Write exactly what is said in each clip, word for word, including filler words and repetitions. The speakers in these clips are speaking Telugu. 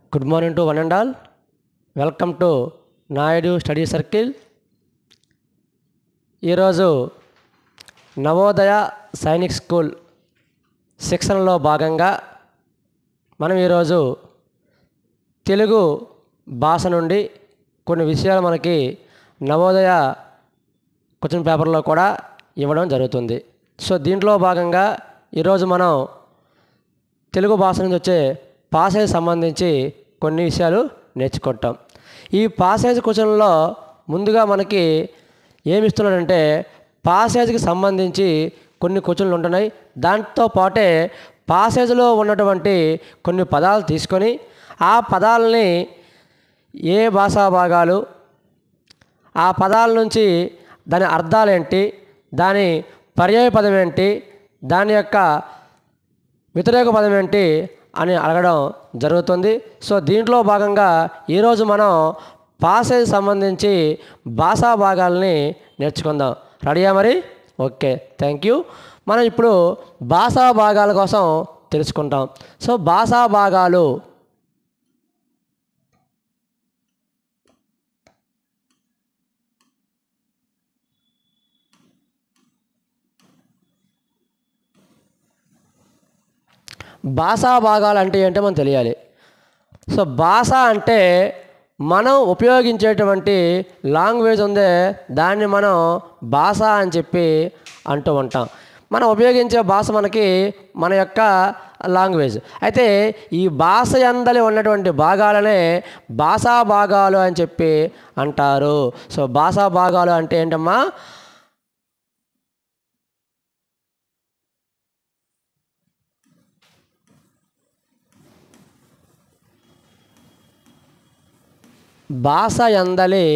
Good morning to one and all. Welcome to Naidu study circle. ఈరోజు నవోదయ సైనిక్ స్కూల్ శిక్షణలో భాగంగా మనం ఈరోజు తెలుగు భాష నుండి కొన్ని విషయాలు మనకి నవోదయ క్వశ్చన్ పేపర్లో కూడా ఇవ్వడం జరుగుతుంది. సో దీంట్లో భాగంగా ఈరోజు మనం తెలుగు భాష నుంచి వచ్చే పాసేజ్ సంబంధించి కొన్ని విషయాలు నేర్చుకుంటాం. ఈ పాసేజ్ క్వశ్చన్లో ముందుగా మనకి ఏమి ఇస్తున్నాడంటే పాసేజ్కి సంబంధించి కొన్ని క్వశ్చన్లు ఉంటున్నాయి. దాంతో పాటే పాసేజ్లో ఉన్నటువంటి కొన్ని పదాలు తీసుకొని ఆ పదాలని ఏ భాషా భాగాలు, ఆ పదాల నుంచి దాని అర్థాలేంటి, దాని పర్యాయ పదం ఏంటి, దాని యొక్క వ్యతిరేక పదం ఏంటి అని అడగడం జరుగుతుంది. సో దీంట్లో భాగంగా ఈరోజు మనం పాసేజ్ సంబంధించి భాషా భాగాలని నేర్చుకుందాం. రెడీయా మరి? Okay, thank you. మనం ఇప్పుడు భాషా భాగాల కోసం తెలుసుకుంటాం. సో భాషా భాగాలు భాషా భాగాలు అంటే ఏంటో మనం తెలియాలి. సో భాష అంటే మనం ఉపయోగించేటువంటి లాంగ్వేజ్ ఉందే దాన్ని మనం భాష అని చెప్పి అంటూ ఉంటాం. మనం ఉపయోగించే భాష మనకి మన యొక్క లాంగ్వేజ్. అయితే ఈ భాష యందలి ఉన్నటువంటి భాగాలనే భాషా భాగాలు అని చెప్పి అంటారు. సో భాషా భాగాలు అంటే ఏంటమ్మా? భాష యందలి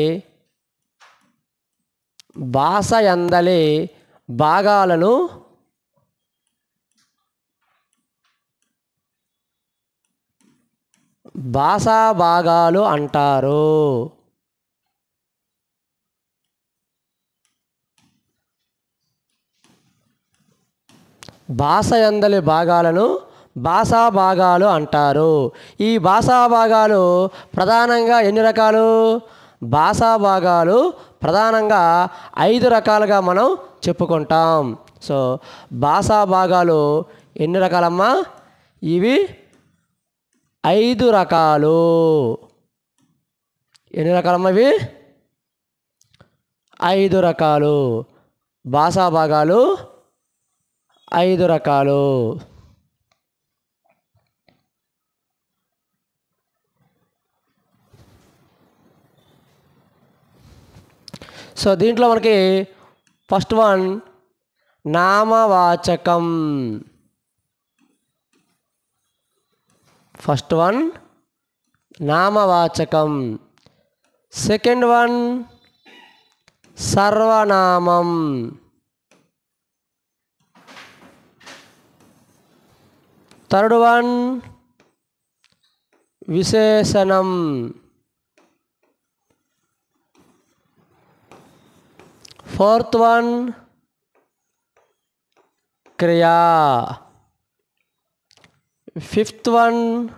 భాష యందలి భాగాలను భాషా భాగాలు అంటారు. భాష యందలి భాగాలను భాషా భాగాలు అంటారు. ఈ భాషా భాగాలు ప్రధానంగా ఎన్ని రకాలు? భాషా భాగాలు ప్రధానంగా ఐదు రకాలుగా మనం చెప్పుకుంటాం. సో భాషా భాగాలు ఎన్ని రకాలమ్మా? ఇవి ఐదు రకాలు. ఎన్ని రకాలమ్మా ఇవి? ఐదు రకాలు. భాషా భాగాలు ఐదు రకాలు. సో దీంట్లో మనకి ఫస్ట్ వన్ నామవాచకం. ఫస్ట్ వన్ నామవాచకం. సెకండ్ వన్ సర్వనామం. థర్డ్ వన్ విశేషణం. ఫోర్త్ వన్ క్రియా. ఫిఫ్త్ వన్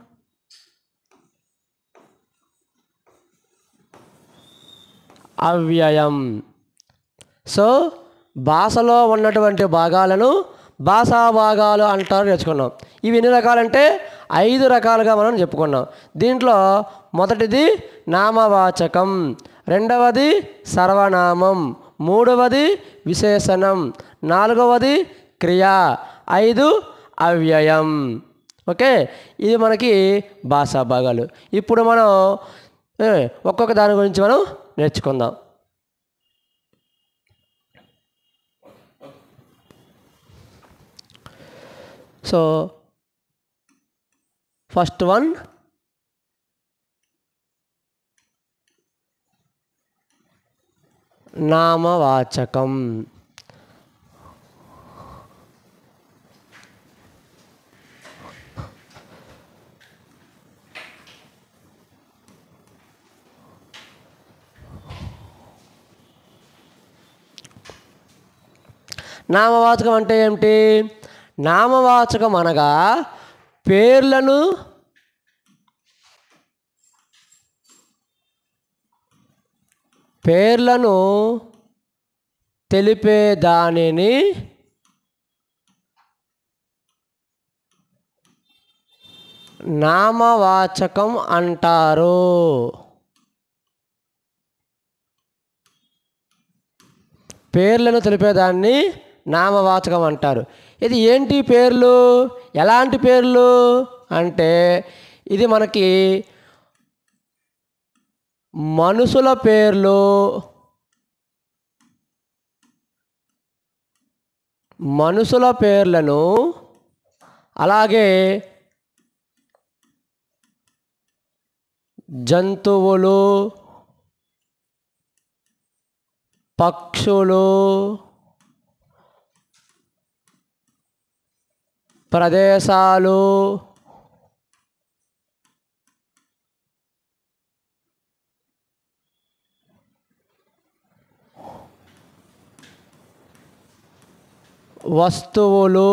అవ్యయం. సో భాషలో ఉన్నటువంటి భాగాలను భాషా భాగాలు అంటారు నేర్చుకున్నాం. ఇవి ఎన్ని రకాలంటే ఐదు రకాలుగా మనం చెప్పుకున్నాం. దీంట్లో మొదటిది నామవాచకం, రెండవది సర్వనామం, మూడవది విశేషణం, నాలుగవది క్రియా, ఐదు అవ్యయం. ఓకే, ఇది మనకి భాషా భాగాలు. ఇప్పుడు మనం ఒక్కొక్క దాని గురించి మనం నేర్చుకుందాం. సో ఫస్ట్ వన్ నామవాచకం. నామవాచకం అంటే ఏమిటి? నామవాచకం అనగా పేర్లను పేర్లను తెలిపే దానిని నామవాచకం అంటారు. పేర్లను తెలిపేదాన్ని నామవాచకం అంటారు. ఇది ఏంటి పేర్లు, ఎలాంటి పేర్లు అంటే ఇది మనకి మనుషుల పేర్లు, మనుషుల పేర్లను అలాగే జంతువులు, పక్షులు, ప్రదేశాలు, వస్తువులు,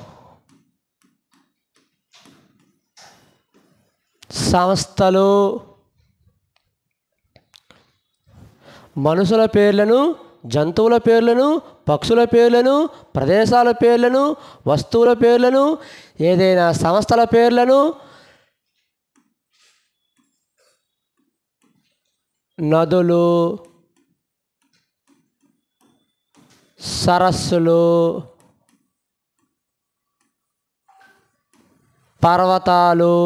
సంస్థలు, మనుషుల పేర్లను, జంతువుల పేర్లను, పక్షుల పేర్లను, ప్రదేశాల పేర్లను, వస్తువుల పేర్లను, ఏదైనా సంస్థల పేర్లను, నదులు, సరస్సులు, పర్వతాలు,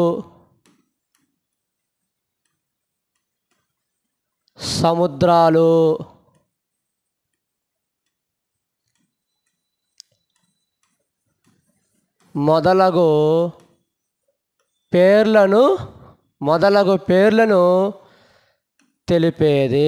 సముద్రాలు, మొదలగు పేర్లను మొదలగు పేర్లను తెలిపేది.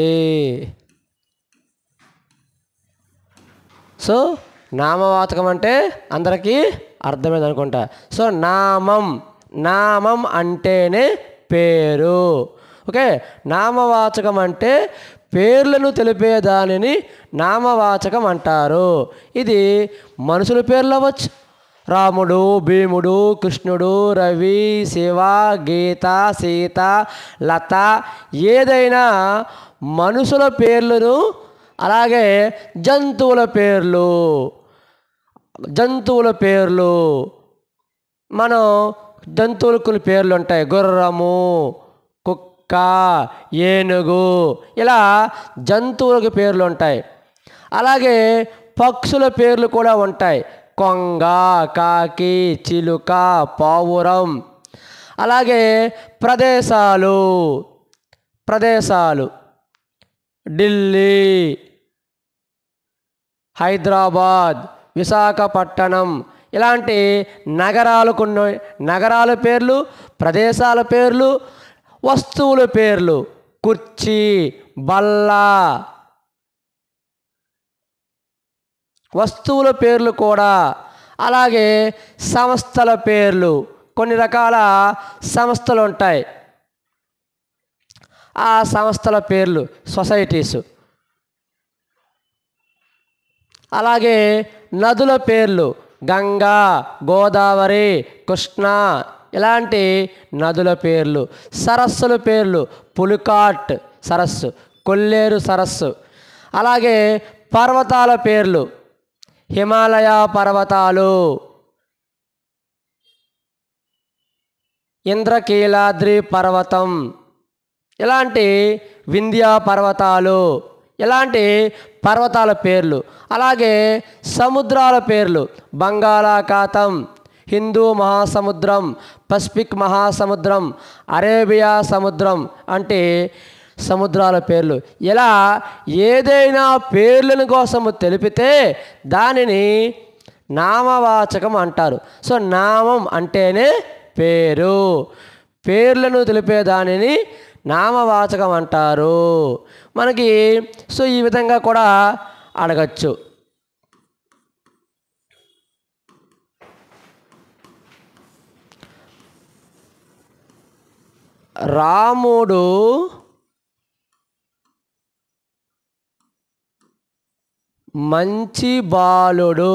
సో నామవాచకం అంటే అందరికీ అర్థమైంది అనుకుంటా. సో నామం నామం అంటేనే పేరు. ఓకే, నామవాచకం అంటే పేర్లను తెలిపే దానిని నామవాచకం అంటారు. ఇది మనుషుల పేర్లు అవ్వచ్చు, రాముడు, భీముడు, కృష్ణుడు, రవి, శివ, గీత, సీత, లత, ఏదైనా మనుషుల పేర్లను, అలాగే జంతువుల పేర్లు జంతువుల పేర్లు మనం జంతువులకు కొన్ని పేర్లు ఉంటాయి. గుర్రము, కుక్క, ఏనుగు, ఇలా జంతువులకు పేర్లు ఉంటాయి. అలాగే పక్షుల పేర్లు కూడా ఉంటాయి. కొంగ, కాకి, చిలుక, పావురం. అలాగే ప్రదేశాలు ప్రదేశాలు ఢిల్లీ, హైదరాబాద్, విశాఖపట్నం, ఇలాంటి నగరాలు కొన్ని నగరాల పేర్లు, ప్రదేశాల పేర్లు, వస్తువుల పేర్లు కుర్చీ, బల్ల, వస్తువుల పేర్లు కూడా. అలాగే సంస్థల పేర్లు, కొన్ని రకాల సంస్థలు ఉంటాయి. ఆ సంస్థల పేర్లు సొసైటీసు. అలాగే నదుల పేర్లు గంగా, గోదావరి, కృష్ణ, ఇలాంటి నదుల పేర్లు. సరస్సుల పేర్లు పులికాట్ సరస్సు, కొల్లేరు సరస్సు. అలాగే పర్వతాల పేర్లు హిమాలయ పర్వతాలు, ఇంద్రకీలాద్రి పర్వతం, ఇలాంటి వింధ్య పర్వతాలు, ఇలాంటి పర్వతాల పేర్లు. అలాగే సముద్రాల పేర్లు బంగాళాఖాతం, హిందూ మహాసముద్రం, పసిఫిక్ మహాసముద్రం, అరేబియా సముద్రం అంటే సముద్రాల పేర్లు. ఇలా ఏదైనా పేర్లను కోసము తెలిపితే దానిని నామవాచకం అంటారు. సో నామం అంటేనే పేరు, పేర్లను తెలిపే దానిని నామవాచకం అంటారు. మనకి సో ఈ విధంగా కూడా అడగచ్చు. రాముడు మంచి బాలుడు.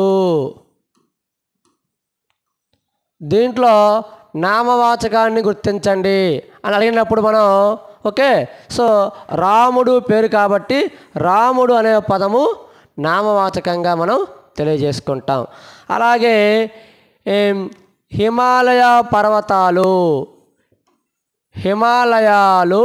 దీంట్లో నామవాచకాన్ని గుర్తించండి అని అడిగినప్పుడు మనం ఓకే. సో రాముడు పేరు కాబట్టి రాముడు అనే పదము నామవాచకంగా మనం తెలియజేసుకుంటాం. అలాగే హిమాలయ పర్వతాలు, హిమాలయాలు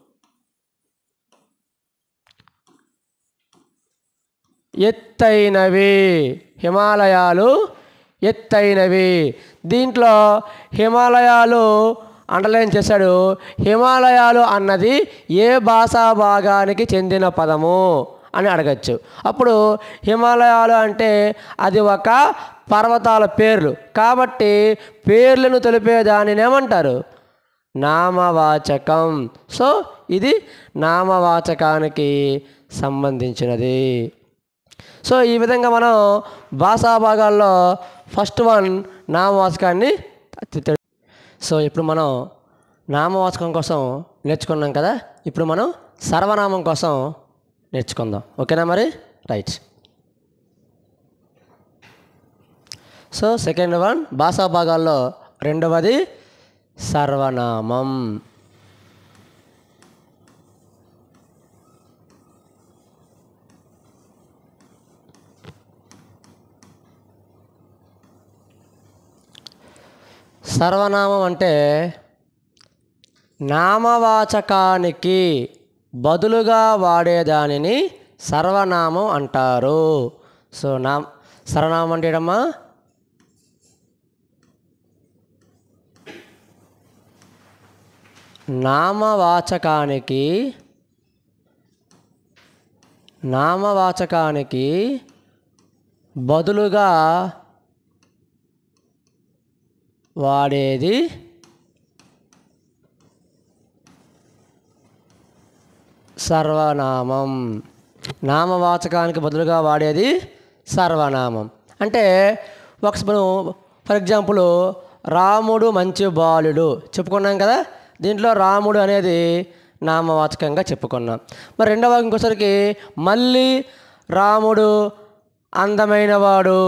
ఎత్తైనవి, హిమాలయాలు ఎత్తైనవి. దీంట్లో హిమాలయాలు అండర్లైన్ చేశాడు. హిమాలయాలు అన్నది ఏ భాషా భాగానికి చెందిన పదము అని అడగచ్చు. అప్పుడు హిమాలయాలు అంటే అది ఒక పర్వతాల పేర్లు కాబట్టి పేర్లను తెలిపే దానిని ఏమంటారు? నామవాచకం. సో ఇది నామవాచకానికి సంబంధించినది. సో ఈ విధంగా మనం భాషా భాగాల్లో ఫస్ట్ వన్ నామవాచకాన్ని. సో ఇప్పుడు మనం నామవాచకం కోసం నేర్చుకున్నాం కదా, ఇప్పుడు మనం సర్వనామం కోసం నేర్చుకుందాం. ఓకేనా మరి? రైట్. సో సెకండ్ వన్ భాషా భాగాల్లో రెండవది సర్వనామం. సర్వనామం అంటే నామవాచకానికి బదులుగా వాడేదానిని సర్వనామం అంటారు. సో నా సర్వనామం అంటే ఏడమ్మా? నామవాచకానికి నామవాచకానికి బదులుగా వాడేది సర్వనామం. నామవాచకానికి బదులుగా వాడేది సర్వనామం. అంటే ఒక ఫర్ ఎగ్జాంపుల్ రాముడు మంచి బాలుడు చెప్పుకున్నాం కదా, దీంట్లో రాముడు అనేది నామవాచకంగా చెప్పుకున్నాం. మరి రెండవ ఇంకోసరికి మళ్ళీ రాముడు అందమైనవాడు,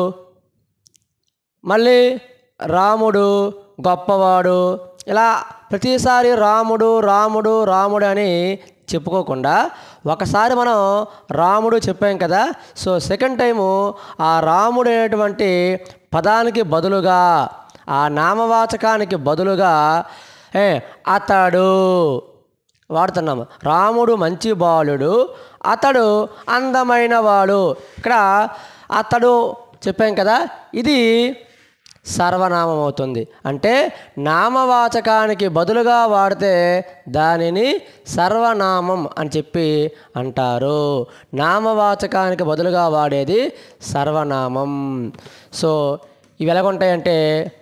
మళ్ళీ రాముడు గొప్పవాడు, ఇలా ప్రతిసారి రాముడు రాముడు రాముడు అని చెప్పుకోకుండా ఒకసారి మనం రాముడు చెప్పాం కదా, సో సెకండ్ టైము ఆ రాముడు అనేటువంటి పదానికి బదులుగా, ఆ నామవాచకానికి బదులుగా ఏ అతడు వాడుతున్నాము. రాముడు మంచి బాలుడు, అతడు అందమైన వాడు. ఇక్కడ అతడు చెప్పాం కదా, ఇది సర్వనామం అవుతుంది. అంటే నామవాచకానికి బదులుగా వాడితే దానిని సర్వనామం అని చెప్పి అంటారు. నామవాచకానికి బదులుగా వాడేది సర్వనామం. సో ఇవి ఎలాగుంటాయంటే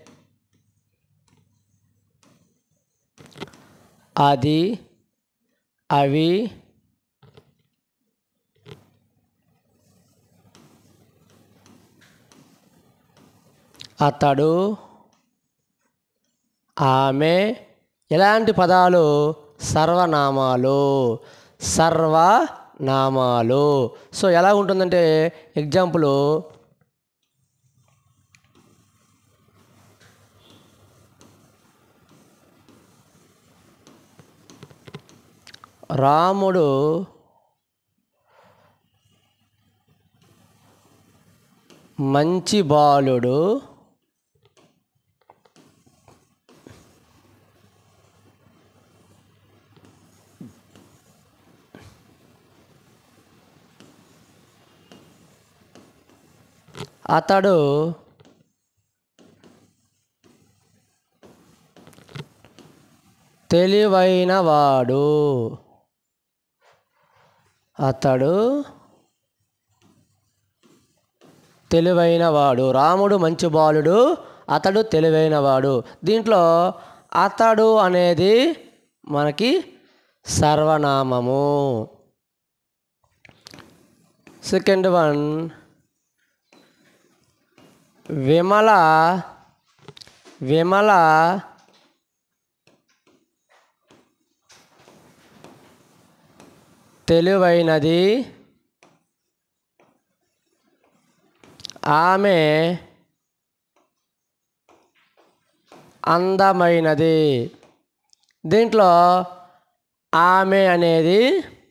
అది, అవి, అతడు, ఆమె, ఇలాంటి పదాలు సర్వనామాలు. సర్వనామాలు. సో ఎలా ఉంటుందంటే ఎగ్జాంపుల్, రాముడు మంచి బాలుడు, అతడు తెలివైనవాడు, అతడు తెలివైనవాడు. రాముడు మంచి బాలుడు, అతడు తెలివైనవాడు. దీంట్లో అతడు అనేది మనకి సర్వనామము. సెకండ్ వన్ విమల, విమల తెలివైనది, ఆమె అందమైనది. దీంట్లో ఆమె అనేది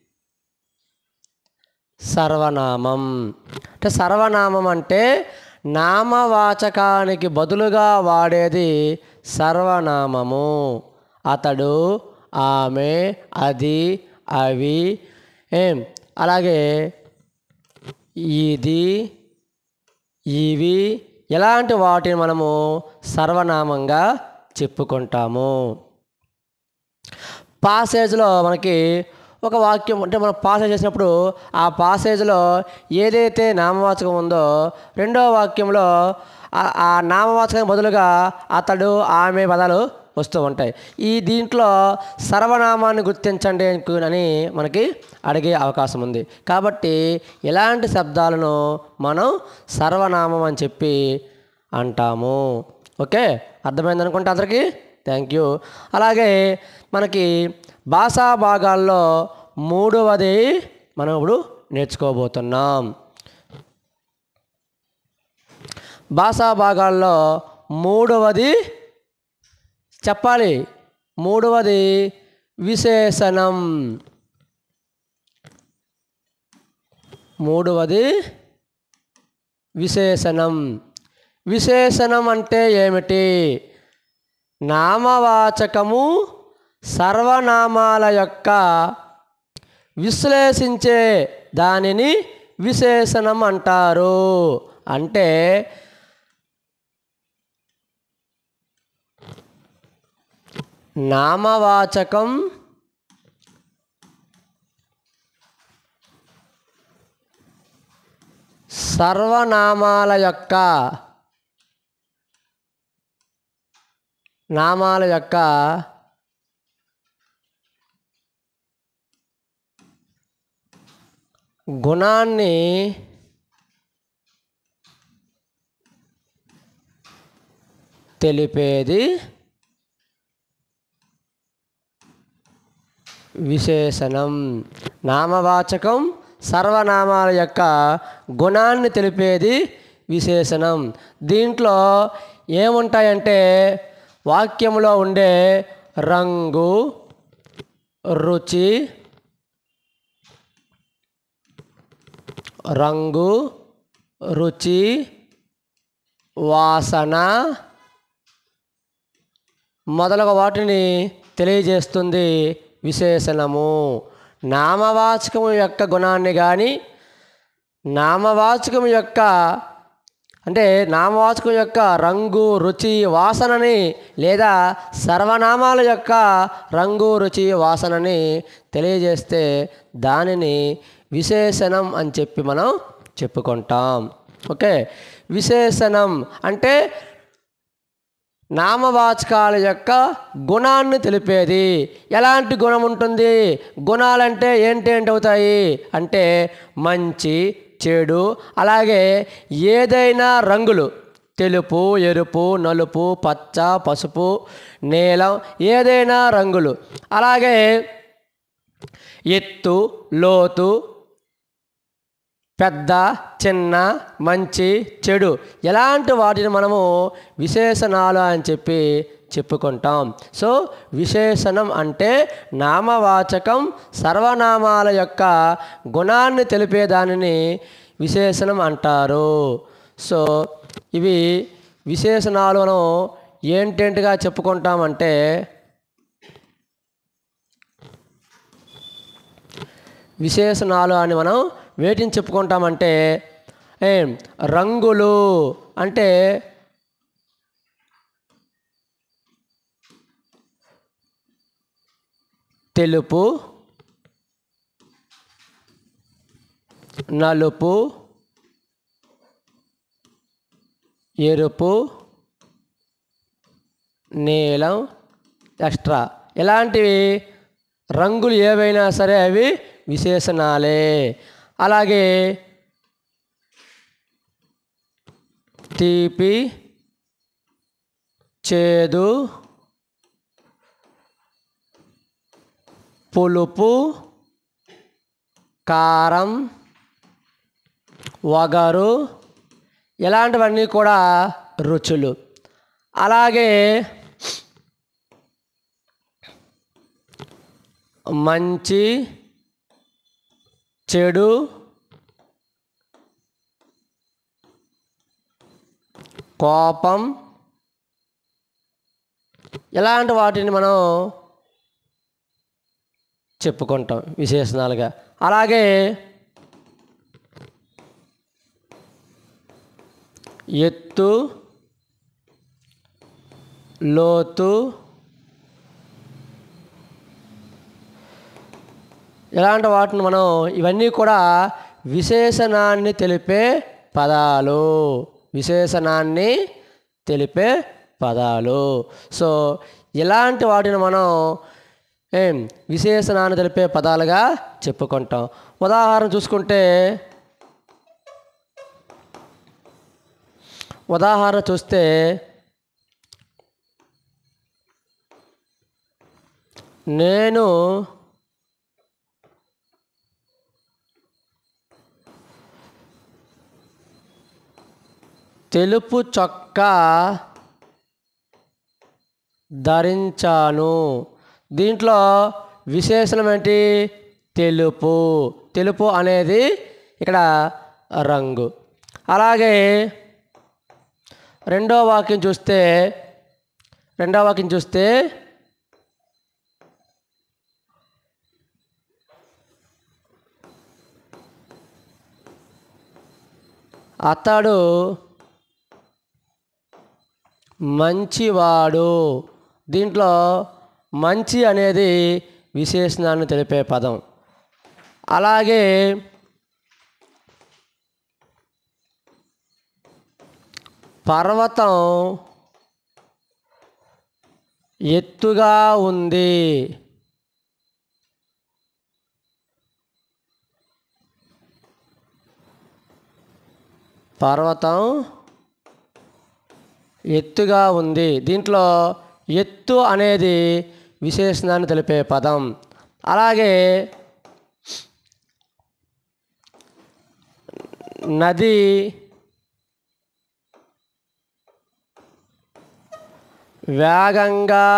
సర్వనామం. అంటే సర్వనామం అంటే నామవాచకానికి బదులుగా వాడేది సర్వనామము. అతడు, ఆమె, అది, అవి, ఏం అలాగే ఇది, ఇవి ఇలాంటి వాటిని మనము సర్వనామంగా చెప్పుకుంటాము. పాసేజ్లో మనకి ఒక వాక్యం అంటే మనం పాసేజ్ చేసినప్పుడు ఆ పాసేజ్లో ఏదైతే నామవాచకం ఉందో రెండో వాక్యంలో ఆ నామవాచకం బదులుగా అతడు, ఆమె పదాలు వస్తూ ఉంటాయి. ఈ దీంట్లో సర్వనామాన్ని గుర్తించండి అని మనకి అడిగే అవకాశం ఉంది. కాబట్టి ఇలాంటి శబ్దాలను మనం సర్వనామం అని చెప్పి అంటాము. ఓకే, అర్థమైంది అనుకుంటా అందరికీ. Thank you. అలాగే మనకి భాషా భాగాల్లో మూడవది మనం ఇప్పుడు నేర్చుకోబోతున్నాం. భాషా భాగాల్లో మూడవది చెప్పాలి. మూడవది విశేషణం. మూడవది విశేషణం. విశేషణం అంటే ఏమిటి? నామవాచకము సర్వనామాల యొక్క విశ్లేషించే దానిని విశేషణం అంటారు. అంటే నామవాచకం సర్వనామాల యొక్క నామాల యొక్క గుణాన్ని తెలిపేది విశేషణం. నామవాచకం సర్వనామాల యొక్క గుణాన్ని తెలిపేది విశేషణం. దీంట్లో ఏముంటాయంటే వాక్యంలో ఉండే రంగు, రుచి, రంగు రుచి వాసన మొదలగు వాటిని తెలియజేస్తుంది విశేషణము. నామవాచకము యొక్క గుణాన్ని కానీ నామవాచకం యొక్క అంటే నామవాచకం యొక్క రంగు రుచి వాసనని లేదా సర్వనామాల యొక్క రంగు రుచి వాసనని తెలియజేస్తే దానిని విశేషణం అని చెప్పి మనం చెప్పుకుంటాం. ఓకే, విశేషణం అంటే నామవాచకాల యొక్క గుణాన్ని తెలిపేది. ఎలాంటి గుణం ఉంటుంది? గుణాలంటే ఏంటేంటి అవుతాయి అంటే మంచి, చెడు, అలాగే ఏదైనా రంగులు తెలుపు, ఎరుపు, నలుపు, పచ్చ, పసుపు, నీలం ఏదైనా రంగులు, అలాగే ఎత్తు, లోతు, పెద్ద, చిన్న, మంచి, చెడు ఎలాంటి వాటిని మనము విశేషణాలు అని చెప్పి చెప్పుకుంటాం. సో విశేషణం అంటే నామవాచకం సర్వనామాల యొక్క గుణాన్ని తెలిపే దానిని విశేషణం అంటారు. సో ఇవి విశేషణాలను ఏంటేంటిగా చెప్పుకుంటామంటే విశేషణాలు అని మనం వేటిని చెప్పుకుంటామంటే ఏం రంగులు అంటే తెలుపు, నలుపు, ఎరుపు, నీలం, ఎక్స్ట్రా ఇలాంటివి రంగులు ఏవైనా సరే అవి విశేషణాలే. అలాగే తీపి, చేదు, పులుపు, కారం, వగరు ఇలాంటివన్నీ కూడా రుచులు. అలాగే మంచి చెడు కోపం ఇలాంటి వాటిని మనం చెప్పుకుంటాం విశేషణాలుగా. అలాగే ఎత్తు లోతు ఇలాంటి వాటిని మనం ఇవన్నీ కూడా విశేషణాన్ని తెలిపే పదాలు విశేషణాన్ని తెలిపే పదాలు. సో ఇలాంటి వాటిని మనం ఏం విశేషణాన్ని తెలిపే పదాలుగా చెప్పుకుంటాం. ఉదాహరణ చూసుకుంటే ఉదాహరణ చూస్తే నేను తెలుపు చొక్కా ధరించాను. దీంట్లో విశేషణం ఏంటి? తెలుపు. తెలుపు అనేది ఇక్కడ రంగు. అలాగే రెండో వాక్యం చూస్తే రెండో వాక్యం చూస్తే అతడు మంచివాడు. దీంట్లో మంచి అనేది విశేషణాన్ని తెలిపే పదం. అలాగే పర్వతం ఎత్తుగా ఉంది. పర్వతం ఎత్తుగా ఉంది. దీంట్లో ఎత్తు అనేది విశేషణాన్ని తెలిపే పదం. అలాగే నది వేగంగా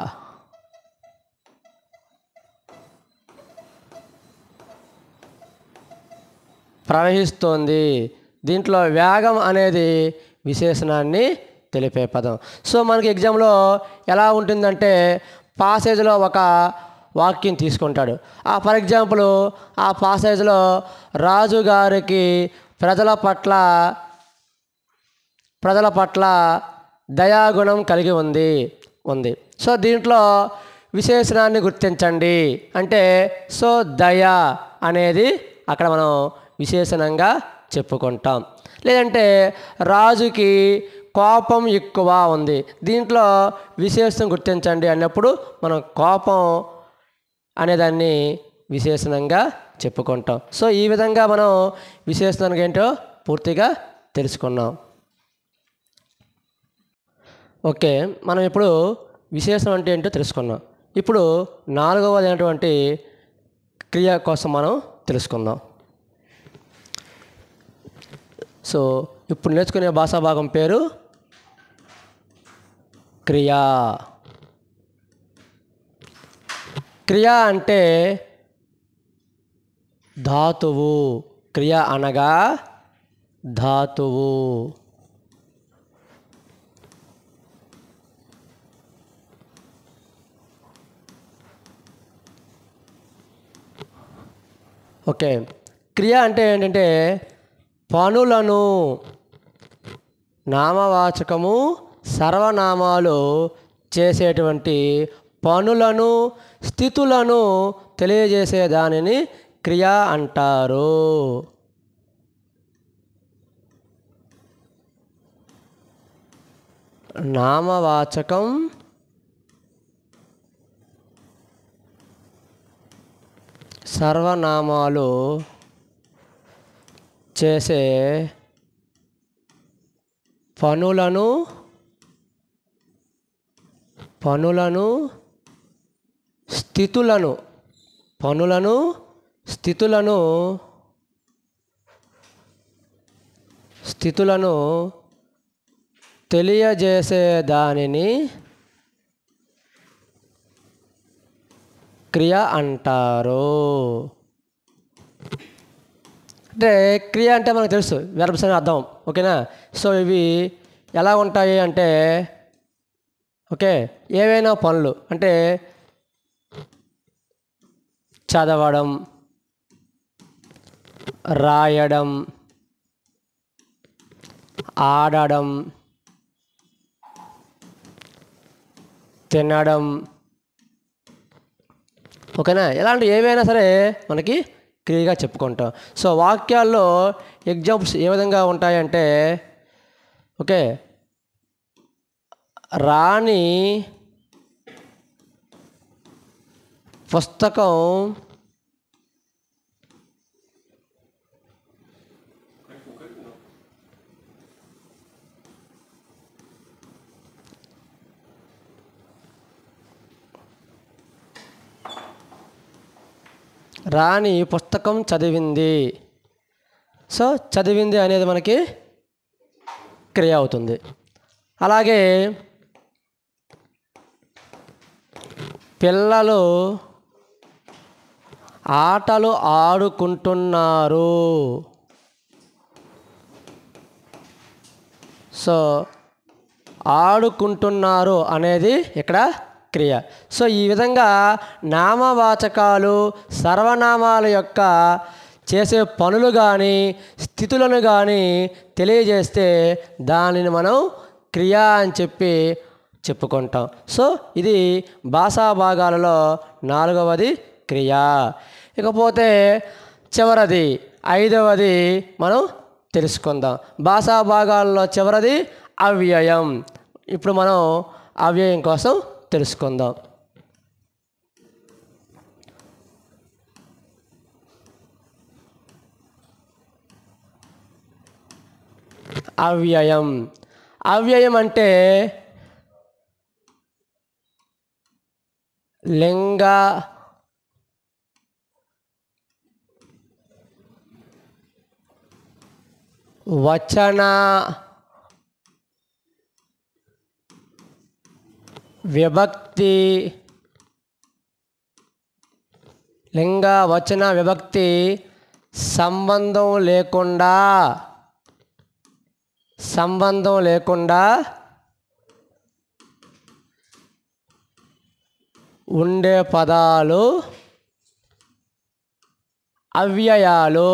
ప్రవహిస్తోంది. దీంట్లో వేగం అనేది విశేషణాన్ని తెలిపే పదం. సో మనకి ఎగ్జామ్లో ఎలా ఉంటుందంటే పాసేజ్లో ఒక వాక్యం తీసుకుంటాడు. ఆ ఫర్ ఎగ్జాంపుల్ ఆ పాసేజ్లో రాజుగారికి ప్రజల పట్ల ప్రజల పట్ల దయాగుణం కలిగి ఉంది ఉంది సో దీంట్లో విశేషణాన్ని గుర్తించండి అంటే సో దయ అనేది అక్కడ మనం విశేషణంగా చెప్పుకుంటాం. లేదంటే రాజుకి కోపం ఎక్కువ ఉంది, దీంట్లో విశేషం గుర్తించండి అన్నప్పుడు మనం కోపం అనేదాన్ని విశేషణంగా చెప్పుకుంటాం. సో ఈ విధంగా మనం విశేషణానికి ఏంటో పూర్తిగా తెలుసుకున్నాం. ఓకే, మనం ఇప్పుడు విశేషణం అంటే ఏంటో తెలుసుకున్నాం. ఇప్పుడు నాలుగవది అయినటువంటి క్రియ కోసం మనం తెలుసుకుందాం. సో ఇప్పుడు నేర్చుకునే భాషా భాగం పేరు క్రియా. క్రియ అంటే ధాతువు. క్రియ అనగా ధాతువు. ఓకే, క్రియ అంటే ఏంటంటే పనులను నామవాచకము సర్వనామాలు చేసేటువంటి పనులను స్థితులను తెలియజేసే దానిని క్రియ అంటారు. నామవాచకం సర్వనామాలు చేసే పనులను పనులను స్థితులను పనులను స్థితులను స్థితులను తెలియజేసే దానిని క్రియ అంటారు. అంటే క్రియ అంటే మనకు తెలుసు వెర్బ్స్ అని అర్థం, ఓకేనా. సో ఇవి ఎలా ఉంటాయి అంటే ఓకే ఏవైనా పనులు అంటే చదవడం, రాయడం, ఆడడం, తినడం, ఓకేనా. ఇలాంటి ఏవైనా సరే మనకి క్రియగా చెప్పుకుంటాం. సో వాక్యాల్లో ఎగ్జాంపుల్స్ ఏ విధంగా ఉంటాయంటే ఓకే రాణి పుస్తకం రాణి పుస్తకం చదివింది. సో చదివింది అనేది మనకి క్రియ అవుతుంది. అలాగే పిల్లలు ఆటలు ఆడుకుంటున్నారు. సో ఆడుకుంటున్నారు అనేది ఇక్కడ క్రియ. సో ఈ విధంగా నామవాచకాలు సర్వనామాల యొక్క చేసే పనులు కానీ స్థితులను కానీ తెలియజేస్తే దానిని మనం క్రియ అని చెప్పి చెప్పుకుంటాం. సో ఇది భాషా భాగాలలో నాలుగవది క్రియ. ఇకపోతే చివరిది ఐదవది మనం తెలుసుకుందాం. భాషా భాగాలలో చివరిది అవ్యయం. ఇప్పుడు మనం అవ్యయం కోసం తెలుసుకుందాం. అవ్యయం అవ్యయం అంటే లింగ వచన విభక్తి లింగ వచన విభక్తి సంబంధం లేకుండా సంబంధం లేకుండా ఉండే పదాలు అవ్యయాలు.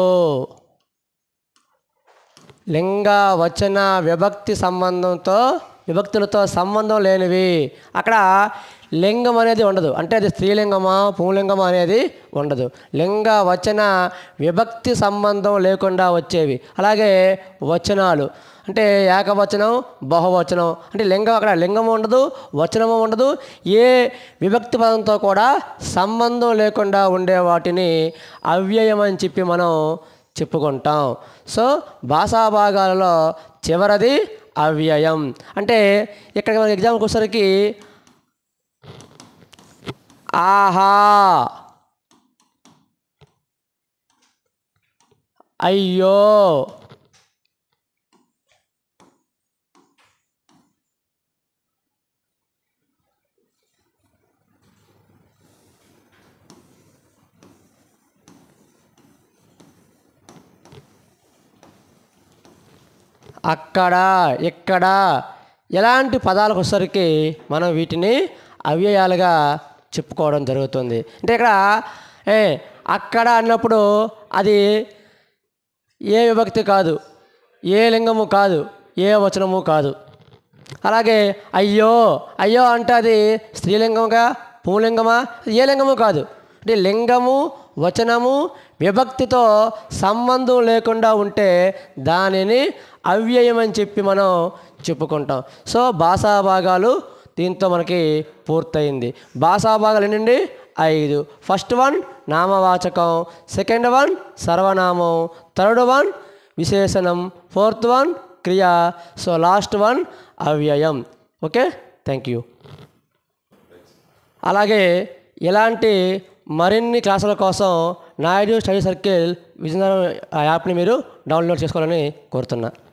లింగ వచన విభక్తి సంబంధంతో విభక్తులతో సంబంధం లేనివి. అక్కడ లింగం అనేది ఉండదు, అంటే అది స్త్రీలింగమా పుంలింగమా అనేది ఉండదు. లింగ వచన విభక్తి సంబంధం లేకుండా వచ్చేవి. అలాగే వచనాలు అంటే ఏకవచనం బహువచనం అంటే లింగం అక్కడ లింగము ఉండదు వచనము ఉండదు. ఏ విభక్తి పదంతో కూడా సంబంధం లేకుండా ఉండే వాటిని అవ్యయం అని చెప్పి మనం చెప్పుకుంటాం. సో భాషా భాగాలలో చివరిది అవ్యయం. అంటే ఇక్కడ మనకి ఎగ్జాంపుల్కి వచ్చేసరికి ఆహా, అయ్యో, అక్కడ, ఇక్కడ ఎలాంటి పదాలకు వచ్చేసరికి మనం వీటిని అవ్యయాలుగా చెప్పుకోవడం జరుగుతుంది. అంటే ఇక్కడ ఏ అక్కడ అన్నప్పుడు అది ఏ విభక్తి కాదు, ఏ లింగము కాదు, ఏ వచనము కాదు. అలాగే అయ్యో అయ్యో అంటే అది స్త్రీలింగముగా పుంలింగమా ఏ లింగము కాదు. అంటే లింగము వచనము విభక్తితో సంబంధం లేకుండా ఉంటే దానిని అవ్యయం అని చెప్పి మనం చెప్పుకుంటాం. సో భాషా భాగాలు దీంతో మనకి పూర్తయింది. భాషా భాగాలు ఏంటండి ఐదు. ఫస్ట్ వన్ నామవాచకం, సెకండ్ వన్ సర్వనామం, థర్డ్ వన్ విశేషణం, ఫోర్త్ వన్ క్రియ, సో లాస్ట్ వన్ అవ్యయం. Okay, thank you. అలాగే ఇలాంటి మరిన్ని క్లాసుల కోసం నాయుడు స్టడీ సర్కిల్ విజయనగరం యాప్ని మీరు డౌన్లోడ్ చేసుకోవాలని కోరుతున్నా.